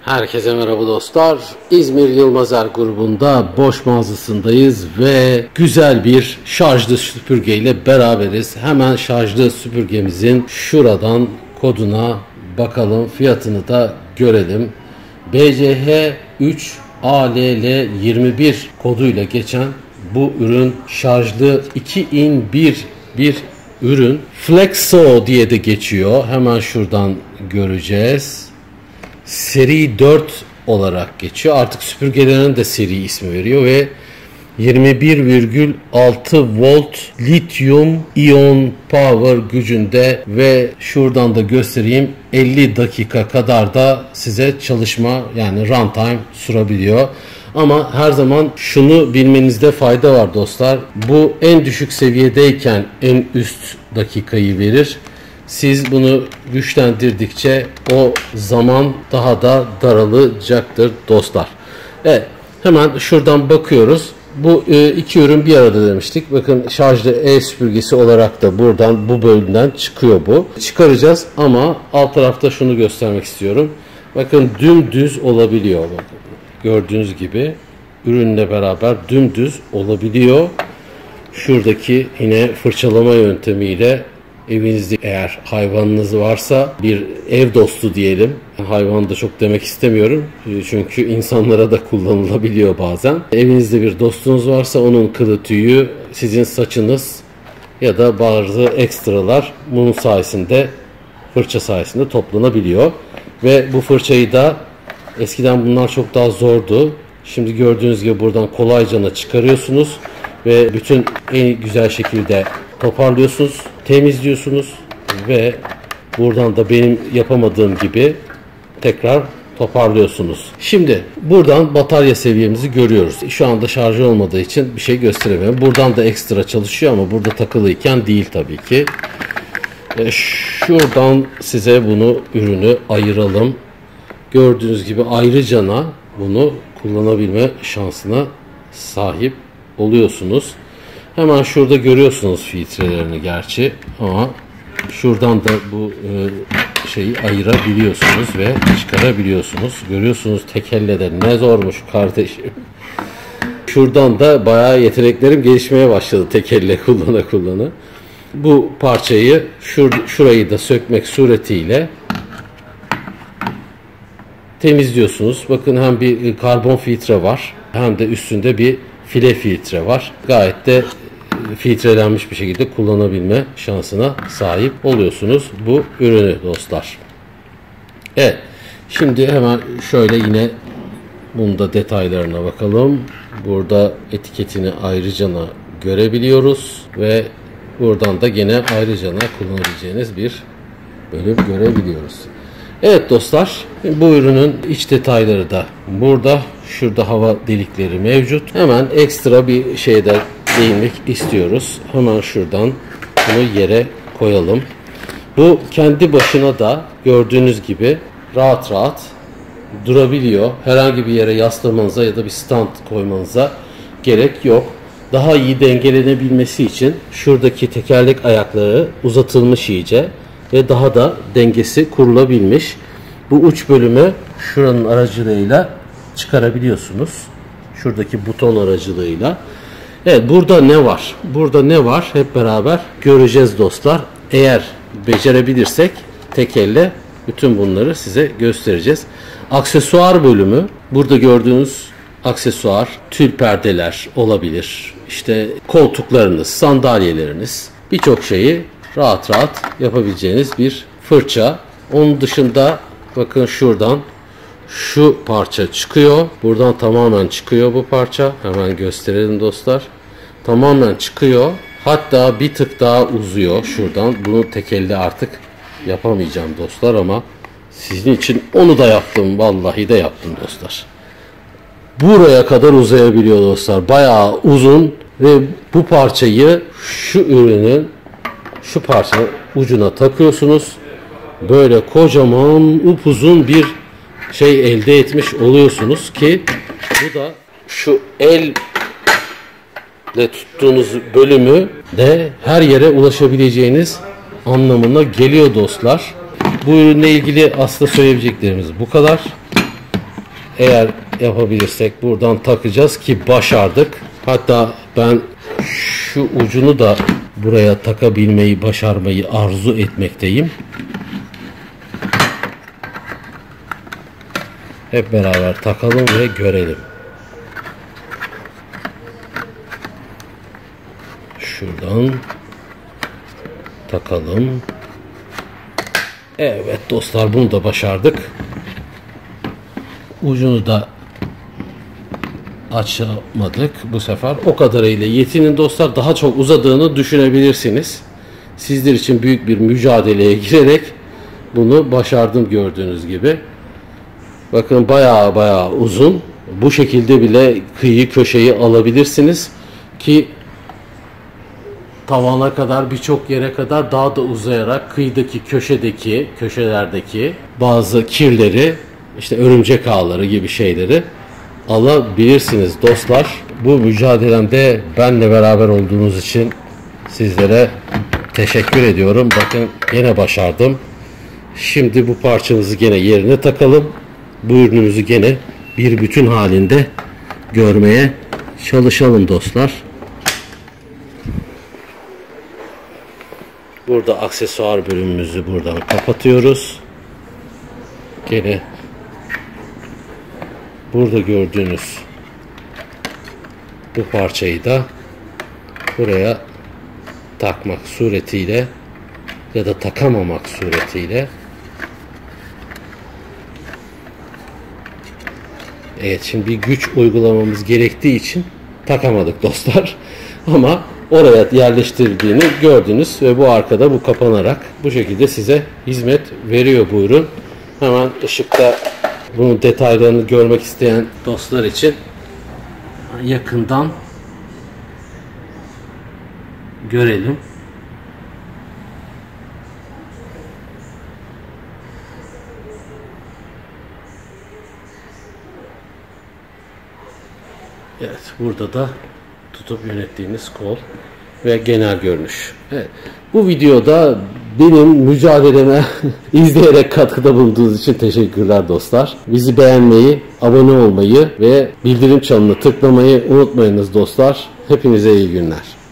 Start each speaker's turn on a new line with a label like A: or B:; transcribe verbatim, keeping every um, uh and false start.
A: Herkese merhaba dostlar. İzmir Yılmazer grubunda boş mağazasındayız ve güzel bir şarjlı süpürge ile beraberiz. Hemen şarjlı süpürgemizin şuradan koduna bakalım, fiyatını da görelim. B C H üç A L L yirmi bir koduyla geçen bu ürün şarjlı iki in bir bir ürün. Flexo diye de geçiyor. Hemen şuradan göreceğiz. Seri dört olarak geçiyor. Artık süpürgelerin de seri ismi veriyor ve yirmi bir virgül altı volt lityum iyon power gücünde ve şuradan da göstereyim, elli dakika kadar da size çalışma, yani runtime sunabiliyor. Ama her zaman şunu bilmenizde fayda var dostlar. Bu en düşük seviyedeyken en üst dakikayı verir. Siz bunu güçlendirdikçe o zaman daha da daralacaktır dostlar. Evet, hemen şuradan bakıyoruz. Bu iki ürün bir arada demiştik. Bakın şarjlı el süpürgesi olarak da buradan, bu bölümden çıkıyor bu. Çıkaracağız ama alt tarafta şunu göstermek istiyorum. Bakın dümdüz olabiliyor. Bakın, gördüğünüz gibi ürünle beraber dümdüz olabiliyor. Şuradaki yine fırçalama yöntemiyle evinizde eğer hayvanınız varsa, bir ev dostu diyelim. Hayvan da çok demek istemiyorum. Çünkü insanlara da kullanılabiliyor bazen. Evinizde bir dostunuz varsa onun kılı tüyü sizin saçınız ya da bazı ekstralar bunun sayesinde, fırça sayesinde toplanabiliyor. Ve bu fırçayı da eskiden bunlar çok daha zordu. Şimdi gördüğünüz gibi buradan kolayca çıkarıyorsunuz ve bütün en güzel şekilde toparlıyorsunuz, temizliyorsunuz ve buradan da benim yapamadığım gibi tekrar toparlıyorsunuz. Şimdi buradan batarya seviyemizi görüyoruz. Şu anda şarjı olmadığı için bir şey gösteremiyorum. Buradan da ekstra çalışıyor ama burada takılıyken değil tabii ki. E şuradan size bunu, ürünü ayıralım. Gördüğünüz gibi ayrıcana bunu kullanabilme şansına sahip oluyorsunuz. Hemen şurada görüyorsunuz filtrelerini gerçi, ama şuradan da bu e, şeyi ayırabiliyorsunuz ve çıkarabiliyorsunuz. Görüyorsunuz, tek elle de ne zormuş kardeşim. Şuradan da bayağı yeteneklerim gelişmeye başladı tek elle kullana kullana. Bu parçayı şur şurayı da sökmek suretiyle temizliyorsunuz. Bakın hem bir karbon filtre var hem de üstünde bir file filtre var. Gayet de filtrelenmiş bir şekilde kullanabilme şansına sahip oluyorsunuz bu ürünü dostlar. Evet. Şimdi hemen şöyle yine bunda detaylarına bakalım. Burada etiketini ayrıcana görebiliyoruz ve buradan da gene ayrıcana kullanabileceğiniz bir bölüm görebiliyoruz. Evet dostlar, bu ürünün iç detayları da burada. Şurada hava delikleri mevcut. Hemen ekstra bir şeyden değinmek istiyoruz. Hemen şuradan bunu yere koyalım. Bu kendi başına da gördüğünüz gibi rahat rahat durabiliyor. Herhangi bir yere yaslamanıza ya da bir stand koymanıza gerek yok. Daha iyi dengelenebilmesi için şuradaki tekerlek ayakları uzatılmış iyice ve daha da dengesi kurulabilmiş. Bu uç bölümü şuranın aracılığıyla çıkarabiliyorsunuz. Şuradaki buton aracılığıyla. Evet, burada ne var? Burada ne var? Hep beraber göreceğiz dostlar. Eğer becerebilirsek tek elle bütün bunları size göstereceğiz. Aksesuar bölümü. Burada gördüğünüz aksesuar, tül perdeler olabilir. İşte koltuklarınız, sandalyeleriniz, birçok şeyi rahat rahat yapabileceğiniz bir fırça. Onun dışında bakın şuradan şu parça çıkıyor. Buradan tamamen çıkıyor bu parça. Hemen gösterelim dostlar. Tamamen çıkıyor. Hatta bir tık daha uzuyor şuradan. Bunu tek elle artık yapamayacağım dostlar ama sizin için onu da yaptım. Vallahi de yaptım dostlar. Buraya kadar uzayabiliyor dostlar. Bayağı uzun ve bu parçayı şu ürünün şu parçanın ucuna takıyorsunuz. Böyle kocaman upuzun bir şey elde etmiş oluyorsunuz ki bu da şu elle tuttuğunuz bölümü de her yere ulaşabileceğiniz anlamına geliyor dostlar. Bu ürünle ilgili aslında söyleyebileceklerimiz bu kadar. Eğer yapabilirsek buradan takacağız ki başardık. Hatta ben şu ucunu da buraya takabilmeyi, başarmayı arzu etmekteyim. Hep beraber takalım ve görelim. Şuradan takalım. Evet dostlar, bunu da başardık. Ucunu da açamadık bu sefer. O kadarıyla yetinin dostlar, daha çok uzadığını düşünebilirsiniz. Sizler için büyük bir mücadeleye girerek bunu başardım gördüğünüz gibi. Bakın bayağı bayağı uzun. Bu şekilde bile kıyı köşeyi alabilirsiniz ki tavana kadar, birçok yere kadar daha da uzayarak kıyıdaki köşedeki köşelerdeki bazı kirleri, işte örümcek ağları gibi şeyleri alabilirsiniz dostlar. Bu mücadelemde benle beraber olduğunuz için sizlere teşekkür ediyorum. Bakın yine başardım. Şimdi bu parçamızı gene yerine takalım. Bu ürünümüzü gene bir bütün halinde görmeye çalışalım dostlar. Burada aksesuar bölümümüzü buradan kapatıyoruz. Gene burada gördüğünüz bu parçayı da buraya takmak suretiyle ya da takamamak suretiyle, evet, şimdi bir güç uygulamamız gerektiği için takamadık dostlar. Ama oraya yerleştirildiğini gördünüz ve bu arkada bu kapanarak bu şekilde size hizmet veriyor bu ürün. Hemen ışıkta bunun detaylarını görmek isteyen dostlar için yakından görelim. Evet, burada da tutup yönettiğiniz kol ve genel görünüş. Evet, bu videoda benim mücadeleme izleyerek katkıda bulunduğunuz için teşekkürler dostlar. Bizi beğenmeyi, abone olmayı ve bildirim çanını tıklamayı unutmayınız dostlar. Hepinize iyi günler.